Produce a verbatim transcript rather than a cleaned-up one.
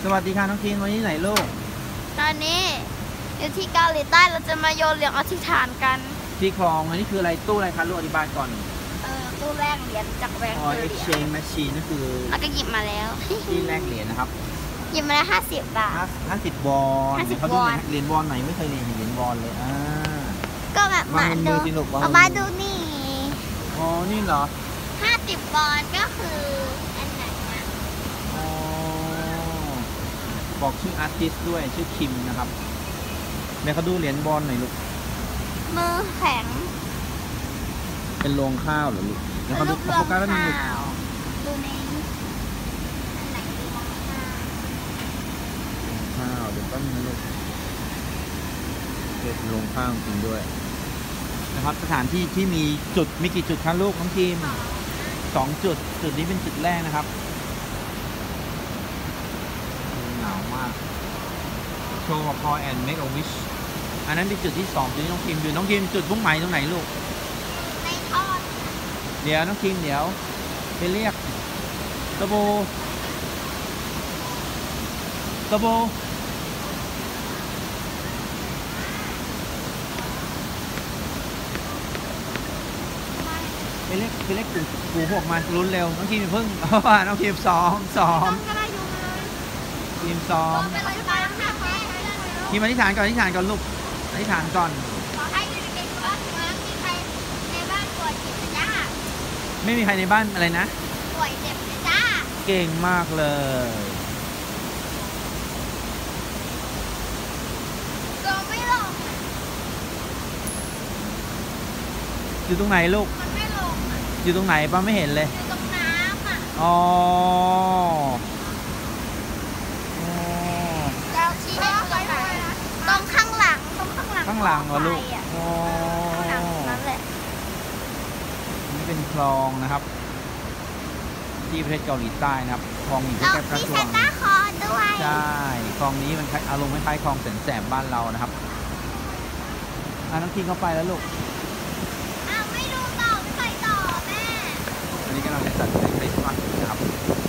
สวัสดีค่ะน้องคิงวันนี้ไหนลูกตอนนี้อยู่ที่เกาหลีใต้เราจะมาโยนเหรียญอธิษฐานกันที่คลองอันนี้คืออะไรตู้อะไรคะลูกอธิบายก่อนเออตู้แลกเหรียญจากแบงก์อ๋อ exchange machine นั่นคือแล้วก็หยิบมาแล้วที่แลกเหรียญนะครับหยิบมาแล้วห้าสิบบาทห้าสิบบอลเขาดูเหรียญบอลไหนไม่เคยเรียนเหรียญบอลเลยอ่าก็แบบมาดูเอามาดูนี่อ๋อนี่เหรอห้าสิบบอลก็คืออันไหนนะอ๋อบอกชื่ออาร์ติสต์ด้วยชื่อคิมนะครับเดี๋ยวเขาดูเหรียญบอลหน่อยลูกมือแข็งเป็นโรงข้าวเหรอลูกแล้วเขาดูโฟกัสแล้วมีลูกดูในอันไหนดีมองข้าวเดี๋ยวก็มีลูกเป็นโรงข้าวจริงด้วยนะครับสถานที่ที่มีจุดมีกี่จุดคะลูกน้องทีมสองจุดจุดนี้เป็นจุดแรกนะครับหนาวมากโชว์พอแอนด์เมกa wishอันนั้นเป็นจุดที่สองจุดที่น้องทีมอยู่น้องทีมจุดมุ่งหมายตรงไหนลูกในท่อเดี๋ยวน้องทีมเดี๋ยวไปเรียกตะโบตะโบไปเล็กไปเล็กกูกูหกมาลุ้นเร็วน้องทีมเพิ่งเพราะว่าน้องทีมซ้อมซ้อมทีมซ้อมทีมอธิษฐานก่อนอธิษฐานก่อนลูกอธิษฐานก่อนขอให้เด็กๆว่าถึงแม้มีใครในบ้านป่วยเจ็บจ้าไม่มีใครในบ้านอะไรนะป่วยเจ็บจ้าเก่งมากเลยก็ไม่ลงอยู่ตรงไหนลูกมันไม่ลงอยู่ตรงไหนป้าไม่เห็นเลยอยู่ตรงน้ำอ่ะอ๋อแล้วชี้ให้ดูตรงไหนตรงข้างหลังตรงข้างหลังข้างหลังเหรอลูกอ๋อนั่นแหละนี่เป็นคลองนะครับที่ประเทศเกาหลีใต้นะครับคลองอยู่ใกล้ๆกระทรวงใช่คลองนี้มันอารมณ์คล้ายๆคลองแสนแสบบ้านเรานะครับอ่ะน้องคิงเข้าไปแล้วลูกอ้าวไม่ดูต่อไม่ไปต่อแม่อันนี้ก็เราจะจัดเป็นคริสต์มาสนะครับ